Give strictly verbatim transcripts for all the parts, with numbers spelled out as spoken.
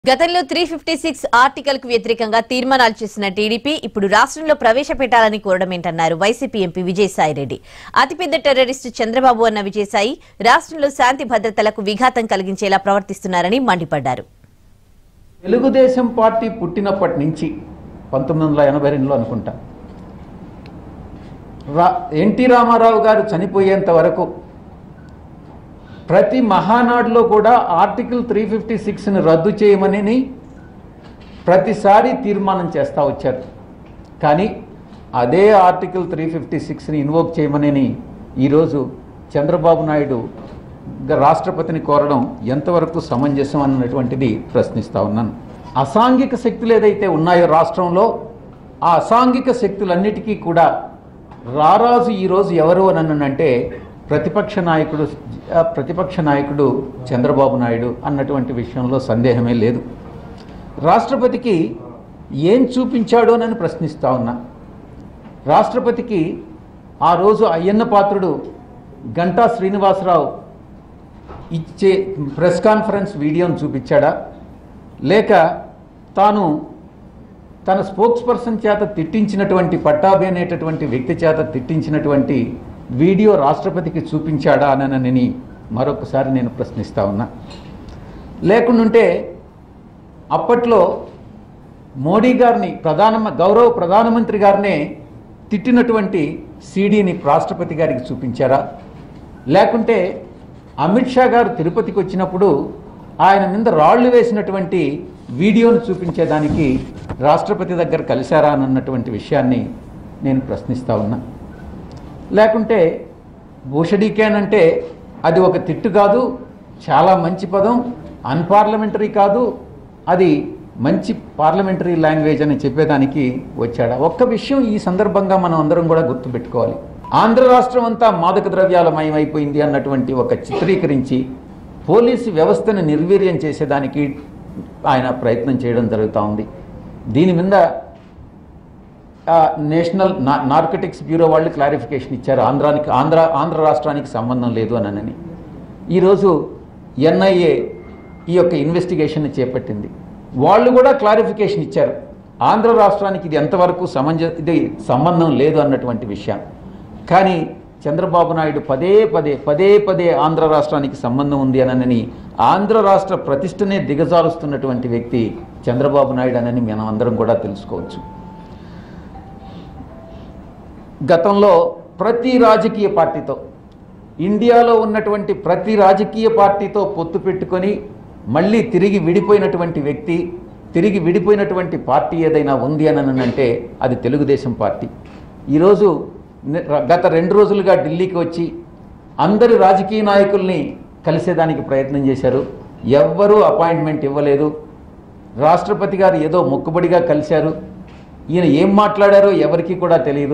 గతంలో three fifty six article కు వ్యతిరేకంగా తీర్మానాలు చేసిన టీడీపీ ఇప్పుడు రాష్ట్రంలో ప్రవేశపెట్టాలని కోరడమేంటన్నారు వైసీపీ ఎంపీ విజయసాయిరెడ్డి. అతిపెద్ద టెర్రరిస్టు చంద్రబాబు అన్న విజయసాయి రాష్ట్రంలో శాంతి భద్రతలకు విఘాతం కలిగించేలా ప్రవర్తిస్తున్నారని మండిపడ్డారు. తెలుగుదేశం పార్టీ పుట్టినప్పటి నుంచి పంతొమ్మిది వందల ఎనభై రెండులో అనుకుంటా ఎన్టీ రామారావు గారు చనిపోయేంత వరకు ప్రతి మహానాడులో కూడా ఆర్టికల్ త్రీ ఫిఫ్టీ సిక్స్ని రద్దు చేయమని ప్రతిసారి తీర్మానం చేస్తూ వచ్చారు. కానీ అదే ఆర్టికల్ త్రీ ఫిఫ్టీ సిక్స్ని ఇన్వోక్ చేయమని ఈరోజు చంద్రబాబు నాయుడు రాష్ట్రపతిని కోరడం ఎంతవరకు సమంజసం అన్నటువంటిది ప్రశ్నిస్తూ ఉన్నాను. అసాంఘిక శక్తులు ఏదైతే ఉన్నాయో రాష్ట్రంలో ఆ అసాంఘిక శక్తులన్నిటికీ కూడా రారాజు ఈరోజు ఎవరు అని అంటే ప్రతిపక్ష నాయకుడు ప్రతిపక్ష నాయకుడు చంద్రబాబు నాయుడు అన్నటువంటి విషయంలో సందేహమే లేదు. రాష్ట్రపతికి ఏం చూపించాడో అని ప్రశ్నిస్తూ ఉన్నా. రాష్ట్రపతికి ఆ రోజు అయ్యన్న పాత్రుడు గంటా శ్రీనివాసరావు ఇచ్చే ప్రెస్ కాన్ఫరెన్స్ వీడియోను చూపించాడా, లేక తాను తన స్పోక్స్ పర్సన్ చేత తిట్టించినటువంటి పట్టాభి అనేటటువంటి వ్యక్తి చేత తిట్టించినటువంటి వీడియో రాష్ట్రపతికి చూపించాడా అనని మరొకసారి నేను ప్రశ్నిస్తూ ఉన్నా. లేకుంటే అప్పట్లో మోడీ గారిని ప్రధాన గౌరవ ప్రధానమంత్రి గారినే తిట్టినటువంటి సీడీని రాష్ట్రపతి గారికి చూపించారా, లేకుంటే అమిత్ షా గారు తిరుపతికి వచ్చినప్పుడు ఆయన మీద రాళ్లు వేసినటువంటి వీడియోను చూపించేదానికి రాష్ట్రపతి దగ్గర కలిశారా అన్నటువంటి విషయాన్ని నేను ప్రశ్నిస్తూ ఉన్నా. లేకుంటే భూషడీకేన్ అంటే అది ఒక తిట్టు కాదు, చాలా మంచి పదం, అన్పార్లమెంటరీ కాదు, అది మంచి పార్లమెంటరీ లాంగ్వేజ్ అని చెప్పేదానికి వచ్చాడా? ఒక్క విషయం ఈ సందర్భంగా మనం అందరం కూడా గుర్తుపెట్టుకోవాలి. ఆంధ్ర రాష్ట్రం అంతా మాదక ద్రవ్యాలమయమైపోయింది అన్నటువంటి ఒక చిత్రీకరించి పోలీసు వ్యవస్థను నిర్వీర్యం చేసేదానికి ఆయన ప్రయత్నం చేయడం జరుగుతూ ఉంది. దీని మీద నేషనల్ నార్కటిక్స్ బ్యూరో వాళ్ళు క్లారిఫికేషన్ ఇచ్చారు, ఆంధ్రానికి ఆంధ్ర ఆంధ్ర రాష్ట్రానికి సంబంధం లేదు అని. ఈరోజు ఎన్ఐఏ ఈ యొక్క ఇన్వెస్టిగేషన్ చేపట్టింది, వాళ్ళు కూడా క్లారిఫికేషన్ ఇచ్చారు, ఆంధ్ర రాష్ట్రానికి ఇది ఎంతవరకు సమంజ ఇది సంబంధం లేదు అన్నటువంటి విషయం. కానీ చంద్రబాబు నాయుడు పదే పదే పదే పదే ఆంధ్ర రాష్ట్రానికి సంబంధం ఉంది అనని ఆంధ్ర రాష్ట్ర ప్రతిష్టనే దిగజారుస్తున్నటువంటి వ్యక్తి చంద్రబాబు నాయుడు అనని మనం అందరం కూడా తెలుసుకోవచ్చు. గతంలో ప్రతి రాజకీయ పార్టీతో ఇండియాలో ఉన్నటువంటి ప్రతి రాజకీయ పార్టీతో పొత్తు పెట్టుకొని మళ్ళీ తిరిగి విడిపోయినటువంటి వ్యక్తి, తిరిగి విడిపోయినటువంటి పార్టీ ఏదైనా ఉంది అని అంటే అది తెలుగుదేశం పార్టీ. ఈరోజు గత రెండు రోజులుగా ఢిల్లీకి వచ్చి అందరి రాజకీయ నాయకుల్ని కలిసేదానికి ప్రయత్నం చేశారు, ఎవ్వరూ అపాయింట్మెంట్ ఇవ్వలేదు. రాష్ట్రపతి గారు ఏదో మొక్కుబడిగా కలిశారు, ఈయన ఏం మాట్లాడారో ఎవరికీ కూడా తెలియదు.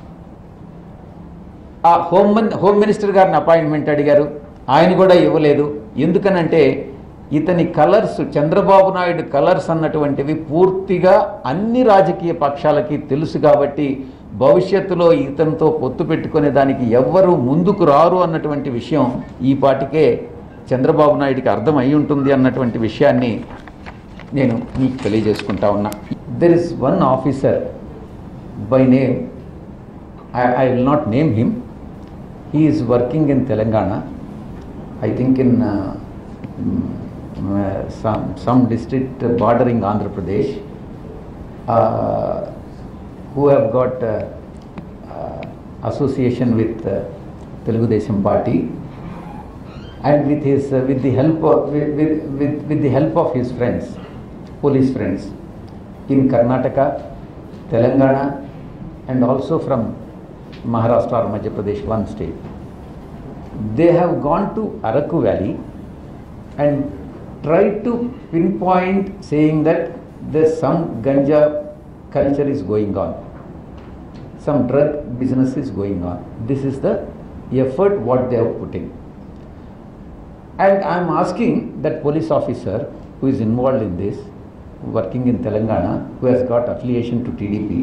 ఆ హోమ్ హోమ్ మినిస్టర్ గారిని అపాయింట్మెంట్ అడిగారు, ఆయన కూడా ఇవ్వలేదు. ఎందుకనంటే ఇతని కలర్స్, చంద్రబాబు నాయుడు కలర్స్ అన్నటువంటివి పూర్తిగా అన్ని రాజకీయ పక్షాలకి తెలుసు కాబట్టి భవిష్యత్తులో ఇతనితో పొత్తు పెట్టుకునే దానికి ఎవ్వరూ ముందుకు రారు అన్నటువంటి విషయం ఈ పాటికే చంద్రబాబు నాయుడికి అర్థం అయి ఉంటుంది అన్నటువంటి విషయాన్ని నేను మీకు తెలియజేసుకుంటా ఉన్నా. There is one officer by name, I, I will not name him. He is working in Telangana, I think in uh, uh, some some district bordering Andhra Pradesh, uh, who have got uh, uh, association with uh, Telugu Desam Party, and with his uh, with the help of with, with, with, with the help of his friends, police friends in Karnataka, Telangana, and also from Maharashtra or Madhya Pradesh, one state. They have gone to Araku Valley and tried to pinpoint, saying that there's some ganja culture is going on, some drug business is going on. This is the effort what they have put in. And I am asking that police officer who is involved in this, working in Telangana, who has got affiliation to T D P,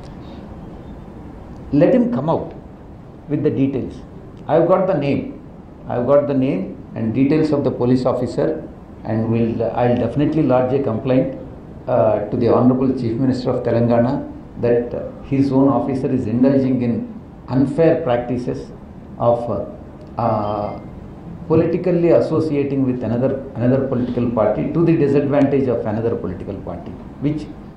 let him come out with the details. I have got the name, I have got the name and details of the police officer and will I'll definitely lodge a complaint uh, to the Honorable Chief Minister of Telangana that uh, his own officer is indulging in unfair practices of uh, uh, politically associating with another another political party to the disadvantage of another political party, which